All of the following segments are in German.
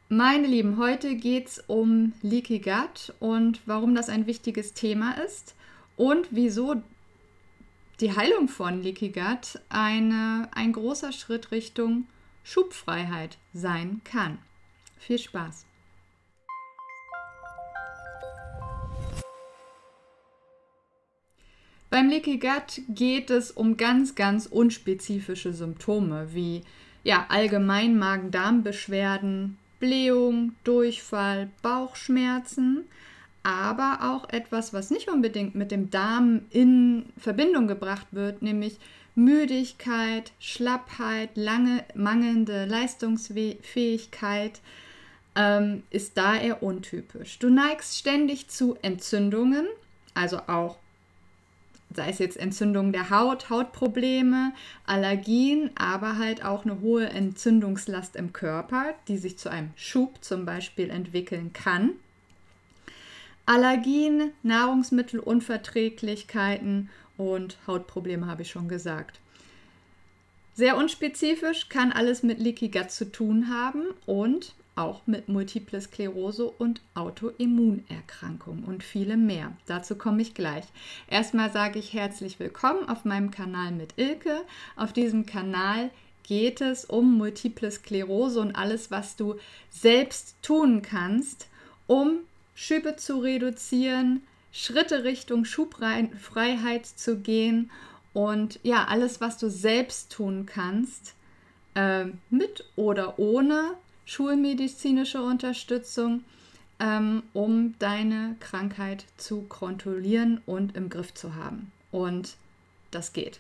Meine Lieben, heute geht es um Leaky Gut und warum das ein wichtiges Thema ist und wieso die Heilung von Leaky Gut ein großer Schritt Richtung Schubfreiheit sein kann. Viel Spaß! Beim Leaky Gut geht es um ganz unspezifische Symptome wie allgemein Magen-Darm-Beschwerden, Blähung, Durchfall, Bauchschmerzen, aber auch etwas, was nicht unbedingt mit dem Darm in Verbindung gebracht wird, nämlich Müdigkeit, Schlappheit, lange mangelnde Leistungsfähigkeit, ist da eher untypisch. Du neigst ständig zu Entzündungen, also auch sei es jetzt Entzündung der Haut, Hautprobleme, Allergien, aber halt auch eine hohe Entzündungslast im Körper, die sich zu einem Schub zum Beispiel entwickeln kann. Allergien, Nahrungsmittelunverträglichkeiten und Hautprobleme habe ich schon gesagt. Sehr unspezifisch kann alles mit Leaky Gut zu tun haben und auch mit Multiple Sklerose und Autoimmunerkrankungen und viele mehr. Dazu komme ich gleich. Erstmal sage ich herzlich willkommen auf meinem Kanal mit Ilke. Auf diesem Kanal geht es um Multiple Sklerose und alles, was du selbst tun kannst, um Schübe zu reduzieren, Schritte Richtung Schubfreiheit zu gehen und ja, alles, was du selbst tun kannst, mit oder ohne schulmedizinische Unterstützung, um deine Krankheit zu kontrollieren und im Griff zu haben. Und das geht.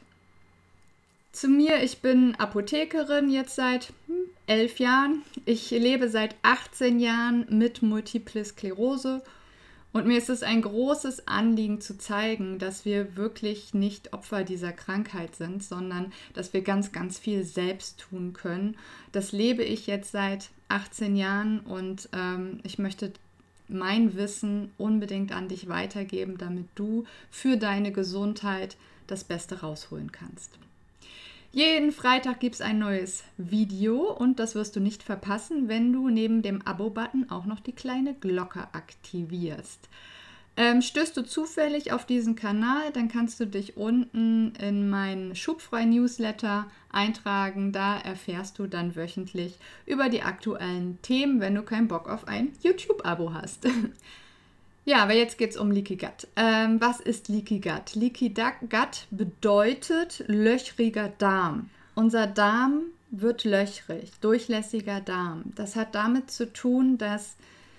Zu mir, ich bin Apothekerin jetzt seit 11 Jahren. Ich lebe seit 18 Jahren mit Multiple Sklerose. Und mir ist es ein großes Anliegen zu zeigen, dass wir wirklich nicht Opfer dieser Krankheit sind, sondern dass wir ganz viel selbst tun können. Das lebe ich jetzt seit 18 Jahren und ich möchte mein Wissen unbedingt an dich weitergeben, damit du für deine Gesundheit das Beste rausholen kannst. Jeden Freitag gibt es ein neues Video und das wirst du nicht verpassen, wenn du neben dem Abo-Button auch noch die kleine Glocke aktivierst. Stößt du zufällig auf diesen Kanal, dann kannst du dich unten in meinen Schubfrei-Newsletter eintragen. Da erfährst du dann wöchentlich über die aktuellen Themen, wenn du keinen Bock auf ein YouTube-Abo hast. Ja, aber jetzt geht es um Leaky Gut. Was ist Leaky Gut? Leaky Gut bedeutet löchriger Darm. Unser Darm wird löchrig, durchlässiger Darm. Das hat damit zu tun, dass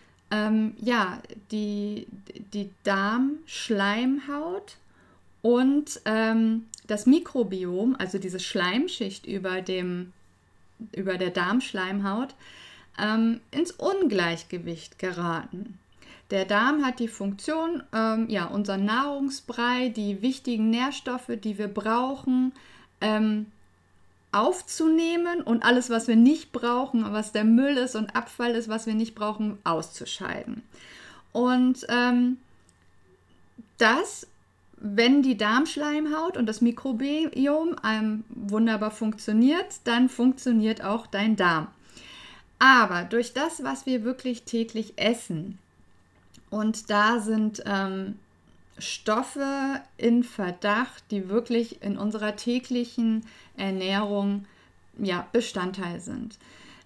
die Darmschleimhaut und das Mikrobiom, also diese Schleimschicht über der Darmschleimhaut, ins Ungleichgewicht geraten. Der Darm hat die Funktion, unser Nahrungsbrei, die wichtigen Nährstoffe, die wir brauchen, aufzunehmen und alles, was wir nicht brauchen, was der Müll ist und Abfall ist, was wir nicht brauchen, auszuscheiden. Und wenn die Darmschleimhaut und das Mikrobiom wunderbar funktioniert, dann funktioniert auch dein Darm. Aber durch das, was wir wirklich täglich essen, und da sind Stoffe in Verdacht, die wirklich in unserer täglichen Ernährung Bestandteil sind.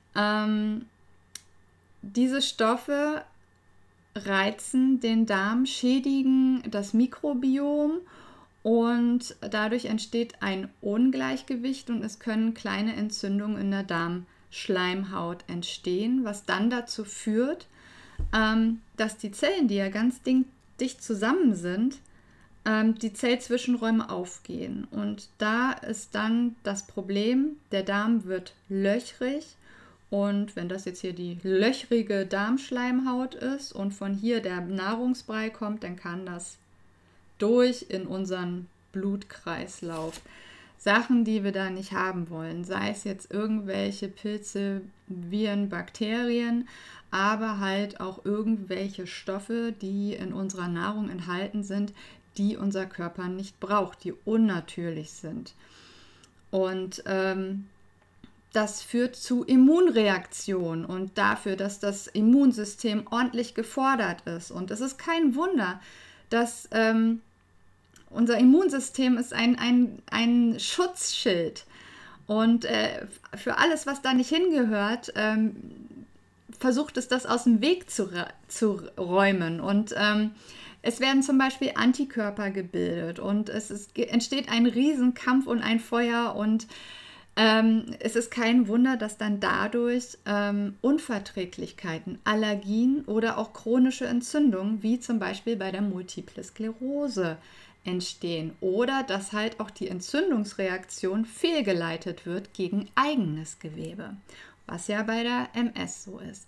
Diese Stoffe reizen den Darm, schädigen das Mikrobiom und dadurch entsteht ein Ungleichgewicht und es können kleine Entzündungen in der Darmschleimhaut entstehen, was dann dazu führt, dass die Zellen, die ja ganz dicht zusammen sind, die Zellzwischenräume aufgehen. Und da ist dann das Problem, der Darm wird löchrig. Und wenn das jetzt hier die löchrige Darmschleimhaut ist und von hier der Nahrungsbrei kommt, dann kann das durch in unseren Blutkreislauf. Sachen, die wir da nicht haben wollen, sei es jetzt irgendwelche Pilze, Viren, Bakterien, aber halt auch irgendwelche Stoffe, die in unserer Nahrung enthalten sind, die unser Körper nicht braucht, die unnatürlich sind. Und das führt zu Immunreaktionen und dafür, dass das Immunsystem ordentlich gefordert ist. Und es ist kein Wunder, dass unser Immunsystem ist ein Schutzschild. Und für alles, was da nicht hingehört, versucht es, das aus dem Weg zu räumen. Und es werden zum Beispiel Antikörper gebildet und entsteht ein Riesenkampf und ein Feuer. Und es ist kein Wunder, dass dann dadurch Unverträglichkeiten, Allergien oder auch chronische Entzündungen, wie zum Beispiel bei der Multiple Sklerose, entstehen. Oder dass halt auch die Entzündungsreaktion fehlgeleitet wird gegen eigenes Gewebe, was ja bei der MS so ist.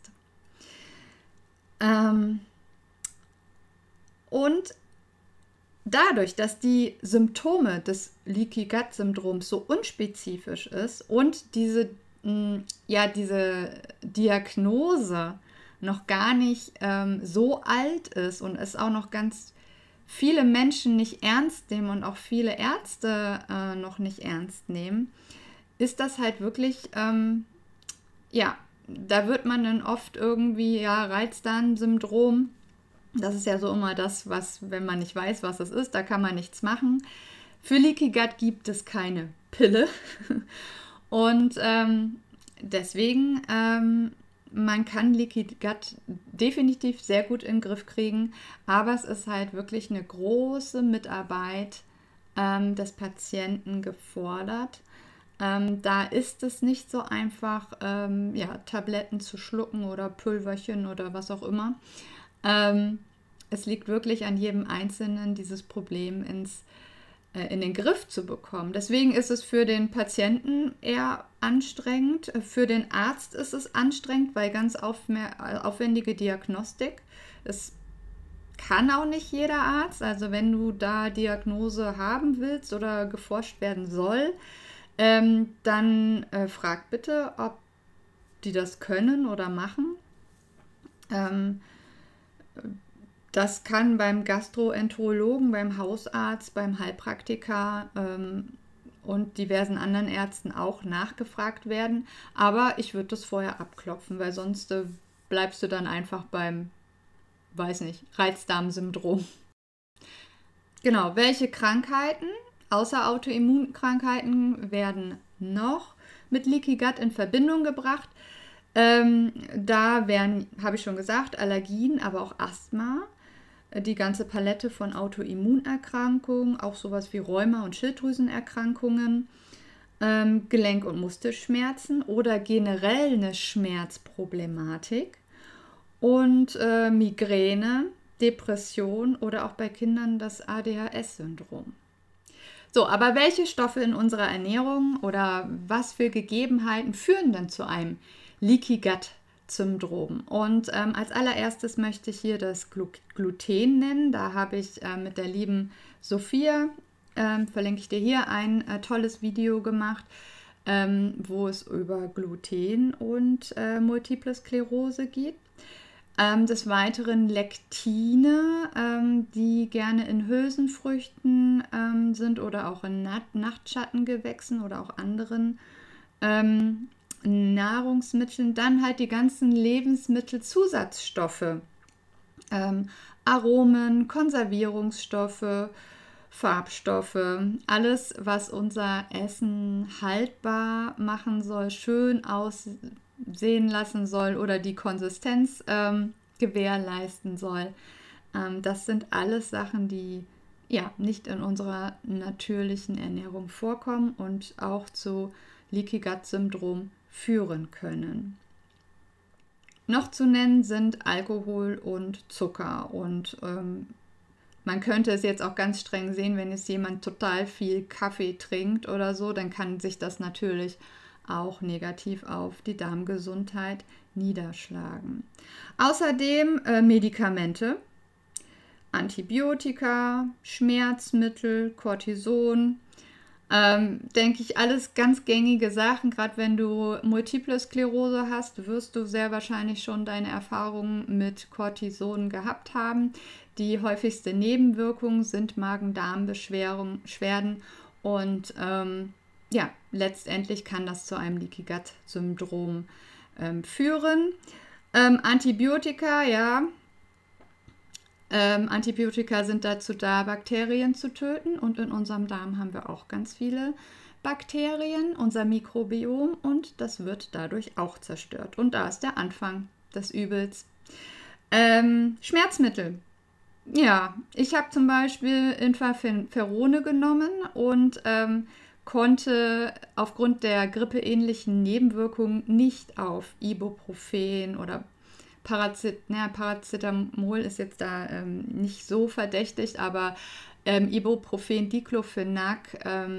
Und dadurch, dass die Symptome des Leaky Gut Syndroms so unspezifisch ist und diese Diagnose noch gar nicht so alt ist und es auch noch ganz viele Menschen nicht ernst nehmen und auch viele Ärzte noch nicht ernst nehmen, ist das halt wirklich, da wird man dann oft irgendwie, Reizdarmsyndrom. Das ist ja so immer das, was, wenn man nicht weiß, was es ist, da kann man nichts machen. Für Leaky Gut gibt es keine Pille. Und deswegen, man kann Leaky Gut definitiv sehr gut in den Griff kriegen, aber es ist halt wirklich eine große Mitarbeit des Patienten gefordert. Da ist es nicht so einfach, Tabletten zu schlucken oder Pülverchen oder was auch immer. Es liegt wirklich an jedem Einzelnen, dieses Problem in den Griff zu bekommen. Deswegen ist es für den Patienten eher anstrengend. Für den Arzt ist es anstrengend, weil ganz aufwendige Diagnostik. Es kann auch nicht jeder Arzt. Also wenn du da Diagnose haben willst oder geforscht werden soll, dann frag bitte, ob die das können oder machen. Das kann beim Gastroenterologen, beim Hausarzt, beim Heilpraktiker und diversen anderen Ärzten auch nachgefragt werden. Aber ich würde das vorher abklopfen, weil sonst bleibst du dann einfach beim, Reizdarmsyndrom. Genau, welche Krankheiten außer Autoimmunkrankheiten werden noch mit Leaky Gut in Verbindung gebracht? Da wären, habe ich schon gesagt, Allergien, aber auch Asthma, die ganze Palette von Autoimmunerkrankungen, auch sowas wie Rheuma- und Schilddrüsenerkrankungen, Gelenk- und Muskelschmerzen oder generell eine Schmerzproblematik und Migräne, Depression oder auch bei Kindern das ADHS-Syndrom. So, aber welche Stoffe in unserer Ernährung oder was für Gegebenheiten führen denn zu einem Leaky Gut Syndrom? Und als allererstes möchte ich hier das Gluten nennen. Da habe ich mit der lieben Sophia, verlinke ich dir hier, ein tolles Video gemacht, wo es über Gluten und Multiple Sklerose geht. Des Weiteren Lektine, die gerne in Hülsenfrüchten sind oder auch in Nachtschattengewächsen oder auch anderen Nahrungsmitteln. Dann halt die ganzen Lebensmittelzusatzstoffe, Aromen, Konservierungsstoffe, Farbstoffe, alles, was unser Essen haltbar machen soll, schön aussehen lassen soll oder die Konsistenz gewährleisten soll. Das sind alles Sachen, die nicht in unserer natürlichen Ernährung vorkommen und auch zu Leaky Gut Syndrom führen können. Noch zu nennen sind Alkohol und Zucker und man könnte es jetzt auch ganz streng sehen, wenn jetzt jemand total viel Kaffee trinkt oder so, dann kann sich das natürlich auch negativ auf die Darmgesundheit niederschlagen. Außerdem Medikamente, Antibiotika, Schmerzmittel, Cortison, denke ich, alles ganz gängige Sachen. Gerade wenn du Multiple Sklerose hast, wirst du sehr wahrscheinlich schon deine Erfahrungen mit Cortison gehabt haben. Die häufigste Nebenwirkung sind Magen-Darm-Beschwerden und ja, letztendlich kann das zu einem Leaky Gut Syndrom führen. Antibiotika, ja. Antibiotika sind dazu da, Bakterien zu töten, und in unserem Darm haben wir auch ganz viele Bakterien, unser Mikrobiom, und das wird dadurch auch zerstört. Und da ist der Anfang des Übels. Schmerzmittel. Ja, ich habe zum Beispiel Interferone genommen und konnte aufgrund der grippeähnlichen Nebenwirkungen nicht auf Ibuprofen oder Paracetamol ist jetzt da nicht so verdächtig, aber Ibuprofen, Diclofenac,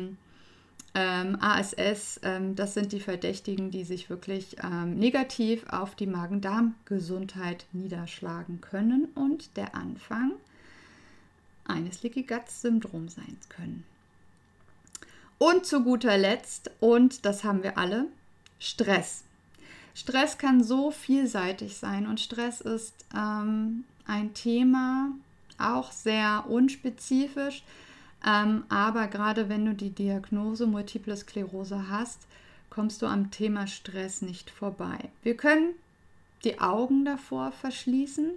ASS, das sind die Verdächtigen, die sich wirklich negativ auf die Magen-Darm-Gesundheit niederschlagen können und der Anfang eines Leaky Gut Syndroms sein können. Und zu guter Letzt, und das haben wir alle, Stress. Stress kann so vielseitig sein, und Stress ist ein Thema, auch sehr unspezifisch, aber gerade wenn du die Diagnose Multiple Sklerose hast, kommst du am Thema Stress nicht vorbei. Wir können die Augen davor verschließen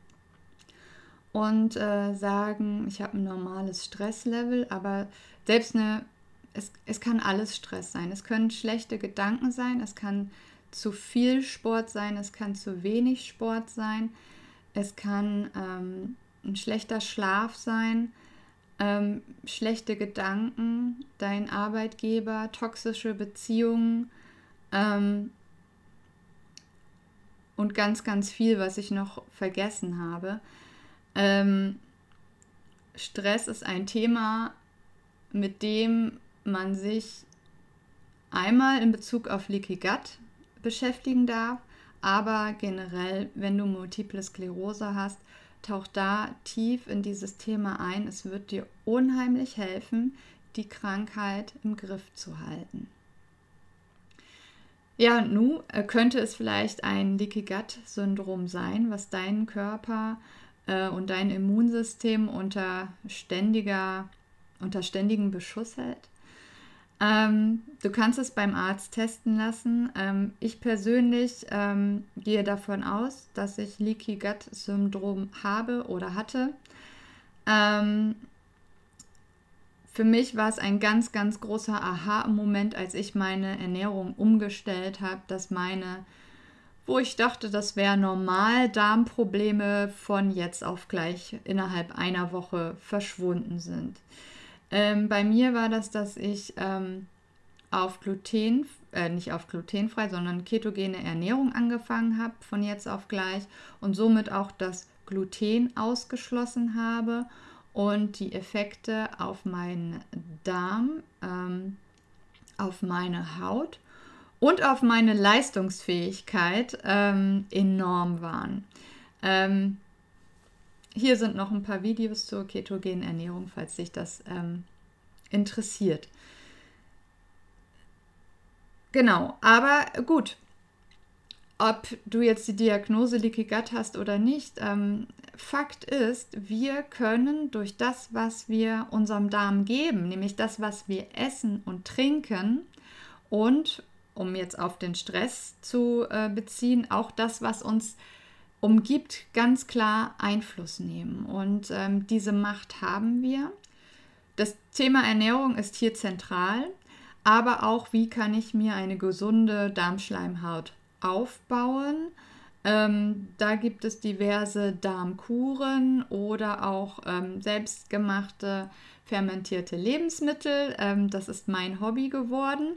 und sagen, ich habe ein normales Stresslevel, aber selbst es kann alles Stress sein. Es können schlechte Gedanken sein, es kann zu viel Sport sein, es kann zu wenig Sport sein, es kann ein schlechter Schlaf sein, schlechte Gedanken, dein Arbeitgeber, toxische Beziehungen und ganz, ganz viel, was ich noch vergessen habe. Stress ist ein Thema, mit dem man sich einmal in Bezug auf Leaky Gut beschäftigen darf, aber generell, wenn du Multiple Sklerose hast, tauch da tief in dieses Thema ein. Es wird dir unheimlich helfen, die Krankheit im Griff zu halten. Ja, nun könnte es vielleicht ein Leaky Gut Syndrom sein, was deinen Körper und dein Immunsystem unter ständigem Beschuss hält. Du kannst es beim Arzt testen lassen. Ich persönlich gehe davon aus, dass ich Leaky Gut Syndrom habe oder hatte. Für mich war es ein ganz, ganz großer Aha-Moment, als ich meine Ernährung umgestellt habe, dass wo ich dachte, das wäre normal, Darmprobleme von jetzt auf gleich innerhalb einer Woche verschwunden sind. Bei mir war das, dass ich nicht auf glutenfrei, sondern ketogene Ernährung angefangen habe von jetzt auf gleich und somit auch das Gluten ausgeschlossen habe und die Effekte auf meinen Darm, auf meine Haut und auf meine Leistungsfähigkeit enorm waren. Hier sind noch ein paar Videos zur ketogenen Ernährung, falls dich das interessiert. Genau, aber gut, ob du jetzt die Diagnose Leaky Gut hast oder nicht, Fakt ist, wir können durch das, was wir unserem Darm geben, nämlich das, was wir essen und trinken und, um jetzt auf den Stress zu beziehen, auch das, was uns umgibt, ganz klar Einfluss nehmen. Und diese Macht haben wir. Das Thema Ernährung ist hier zentral, aber auch, wie kann ich mir eine gesunde Darmschleimhaut aufbauen. Da gibt es diverse Darmkuren oder auch selbstgemachte fermentierte Lebensmittel. Das ist mein Hobby geworden.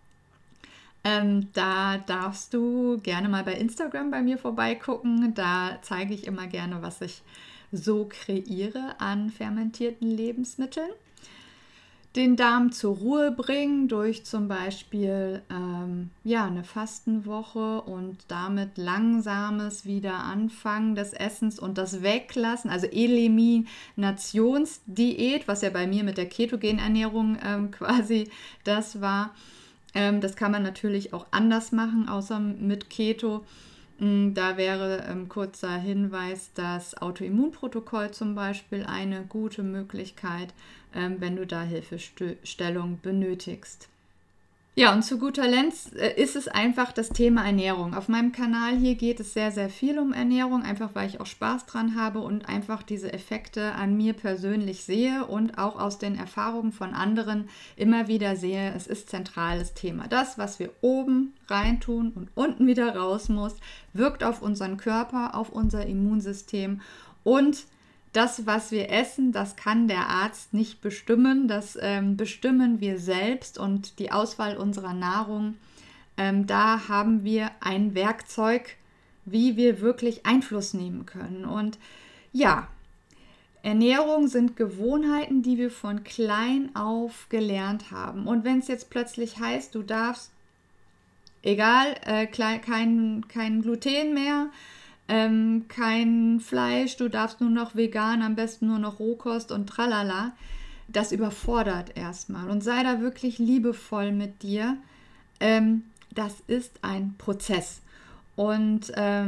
Da darfst du gerne mal bei Instagram bei mir vorbeigucken. Da zeige ich immer gerne, was ich so kreiere an fermentierten Lebensmitteln. Den Darm zur Ruhe bringen durch zum Beispiel eine Fastenwoche und damit langsames Wiederanfangen des Essens und das Weglassen, also Eliminationsdiät, was ja bei mir mit der ketogenen Ernährung quasi das war. Das kann man natürlich auch anders machen, außer mit Keto. Da wäre kurzer Hinweis, das Autoimmunprotokoll zum Beispiel eine gute Möglichkeit, wenn du da Hilfestellung benötigst. Ja, und zu guter Letzt ist es einfach das Thema Ernährung. Auf meinem Kanal hier geht es sehr, sehr viel um Ernährung, einfach weil ich auch Spaß dran habe und einfach diese Effekte an mir persönlich sehe und auch aus den Erfahrungen von anderen immer wieder sehe, es ist zentrales Thema. Das, was wir oben reintun und unten wieder raus muss, wirkt auf unseren Körper, auf unser Immunsystem und das, was wir essen, das kann der Arzt nicht bestimmen, das bestimmen wir selbst und die Auswahl unserer Nahrung, da haben wir ein Werkzeug, wie wir wirklich Einfluss nehmen können. Und ja, Ernährung sind Gewohnheiten, die wir von klein auf gelernt haben. Und wenn es jetzt plötzlich heißt, du darfst, egal, kein Gluten mehr, kein Fleisch, du darfst nur noch vegan, am besten nur noch Rohkost und tralala. Das überfordert erstmal und sei da wirklich liebevoll mit dir. Das ist ein Prozess und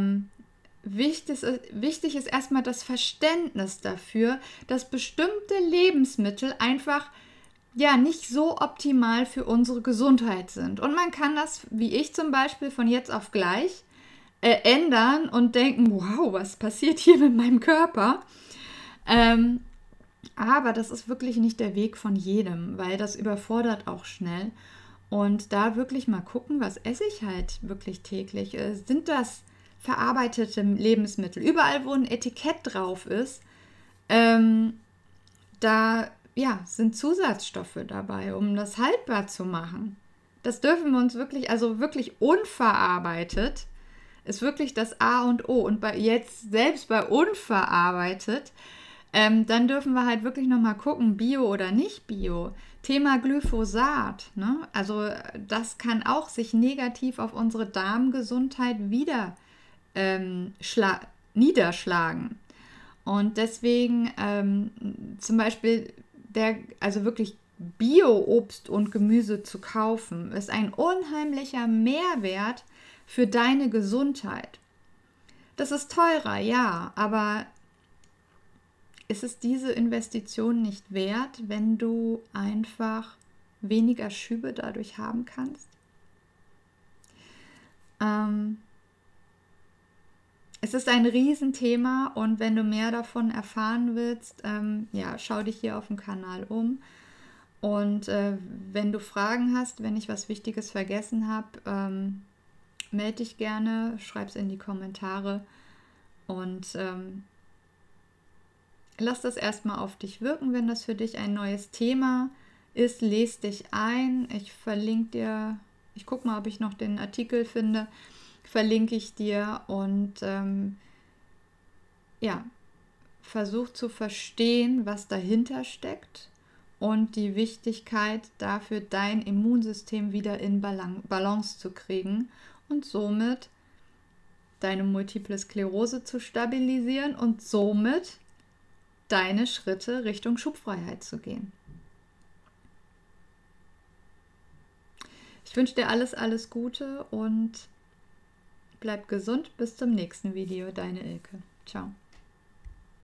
wichtig ist erstmal das Verständnis dafür, dass bestimmte Lebensmittel einfach ja nicht so optimal für unsere Gesundheit sind. Und man kann das, wie ich zum Beispiel, von jetzt auf gleich ändern und denken, wow, was passiert hier mit meinem Körper? Aber das ist wirklich nicht der Weg von jedem, weil das überfordert auch schnell. Und da wirklich mal gucken, was esse ich halt wirklich täglich? Sind das verarbeitete Lebensmittel? Überall, wo ein Etikett drauf ist, da ja, sind Zusatzstoffe dabei, um das haltbar zu machen. Das dürfen wir uns wirklich, also wirklich unverarbeitet, ist wirklich das A und O. Und selbst bei unverarbeitet, dann dürfen wir halt wirklich nochmal gucken, Bio oder nicht Bio. Thema Glyphosat, ne? Also das kann auch sich negativ auf unsere Darmgesundheit niederschlagen. Und deswegen zum Beispiel also wirklich Bio-Obst und Gemüse zu kaufen, ist ein unheimlicher Mehrwert für deine Gesundheit. Das ist teurer, ja, aber ist es diese Investition nicht wert, wenn du einfach weniger Schübe dadurch haben kannst? Es ist ein Riesenthema und wenn du mehr davon erfahren willst, ja, schau dich hier auf dem Kanal um. Und wenn du Fragen hast, wenn ich was Wichtiges vergessen habe, melde dich gerne, schreib es in die Kommentare und lass das erstmal auf dich wirken, wenn das für dich ein neues Thema ist. Lese dich ein. Ich verlinke dir, ich gucke mal, ob ich noch den Artikel finde, verlinke ich dir und ja, versuch zu verstehen, was dahinter steckt und die Wichtigkeit dafür, dein Immunsystem wieder in Balance zu kriegen und somit deine Multiple Sklerose zu stabilisieren und somit deine Schritte Richtung Schubfreiheit zu gehen. Ich wünsche dir alles Gute und bleib gesund. Bis zum nächsten Video. Deine Ilke. Ciao.